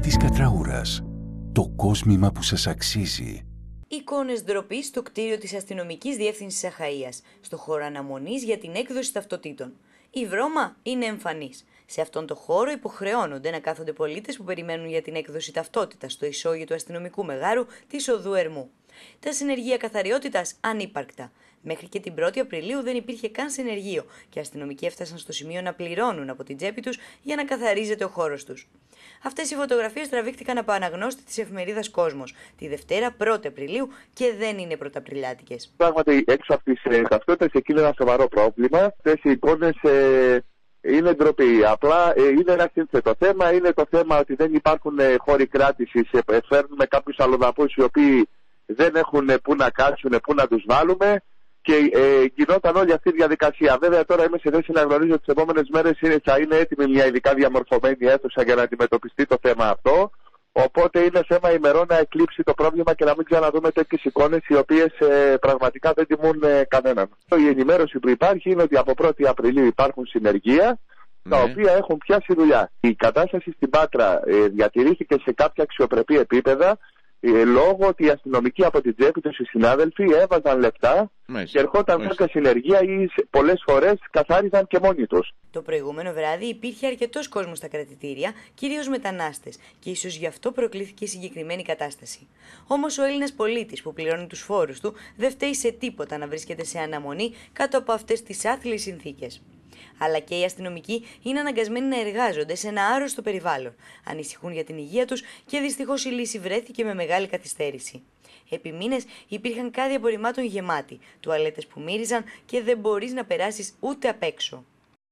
Φώτης Κατραούρας. Το κόσμημα που σας αξίζει. Εικόνες ντροπής στο κτίριο της Αστυνομικής Διεύθυνσης Αχαΐας, στο χώρο αναμονής για την έκδοση ταυτοτήτων. Η βρώμα είναι εμφανής. Σε αυτόν τον χώρο υποχρεώνονται να κάθονται πολίτες που περιμένουν για την έκδοση ταυτότητας στο ισόγειο του αστυνομικού μεγάρου της οδού Ερμού. Τα συνεργεία καθαριότητας ανύπαρκτα. Μέχρι και την 1η Απριλίου δεν υπήρχε καν συνεργείο και οι αστυνομικοί έφτασαν στο σημείο να πληρώνουν από την τσέπη τους για να καθαρίζεται ο χώρος τους. Αυτές οι φωτογραφίες τραβήχτηκαν από αναγνώστη της εφημερίδας Κόσμος τη Δευτέρα 1η Απριλίου και δεν είναι πρωταπριλιάτικες. Πράγματι, έξω από τις ταυτότητες εκεί είναι ένα σοβαρό πρόβλημα. Αυτές οι εικόνες είναι ντροπή. Απλά είναι ένα σύνθετο θέμα. Είναι το θέμα ότι δεν υπάρχουν χώροι κράτησης. Φέρνουμε κάποιους αλλοδαπούς οι οποίοι δεν έχουν πού να κάτσουν, πού να τους βάλουμε. Και γινόταν όλη αυτή η διαδικασία. Βέβαια, τώρα είμαι σε θέση να γνωρίζω ότι τις επόμενες μέρες θα είναι έτοιμη μια ειδικά διαμορφωμένη αίθουσα για να αντιμετωπιστεί το θέμα αυτό. Οπότε είναι θέμα ημερών να εκλείψει το πρόβλημα και να μην ξαναδούμε τέτοιες εικόνες οι οποίες πραγματικά δεν τιμούν κανέναν. Η ενημέρωση που υπάρχει είναι ότι από 1η Απριλίου υπάρχουν συνεργεία τα οποία έχουν πιάσει δουλειά. Η κατάσταση στην Πάτρα διατηρήθηκε σε κάποια αξιοπρεπή επίπεδα. Λόγω ότι οι αστυνομικοί από την τσέπη τους οι συνάδελφοι έβαζαν λεπτά και ερχόταν κάποια συνεργεία ή πολλές φορές καθάριζαν και μόνοι τους. Το προηγούμενο βράδυ υπήρχε αρκετός κόσμος στα κρατητήρια, κυρίως μετανάστες, και ίσως γι' αυτό προκλήθηκε η συγκεκριμένη κατάσταση. Όμως ο Έλληνας πολίτης που πληρώνει τους φόρους του δεν φταίει σε τίποτα να βρίσκεται σε αναμονή κάτω από αυτές τις άθλιες συνθήκες. Αλλά και οι αστυνομικοί είναι αναγκασμένοι να εργάζονται σε ένα άρρωστο περιβάλλον. Ανησυχούν για την υγεία τους και δυστυχώς η λύση βρέθηκε με μεγάλη καθυστέρηση. Επί μήνες υπήρχαν κάδια απορριμμάτων γεμάτοι, τουαλέτες που μύριζαν και δεν μπορείς να περάσεις ούτε απ' έξω.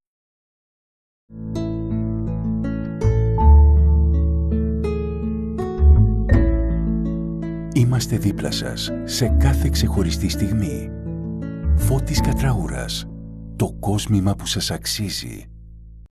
Είμαστε δίπλα σας σε κάθε ξεχωριστή στιγμή. Φώτης Κατραούρας. Το κόσμημα που σας αξίζει.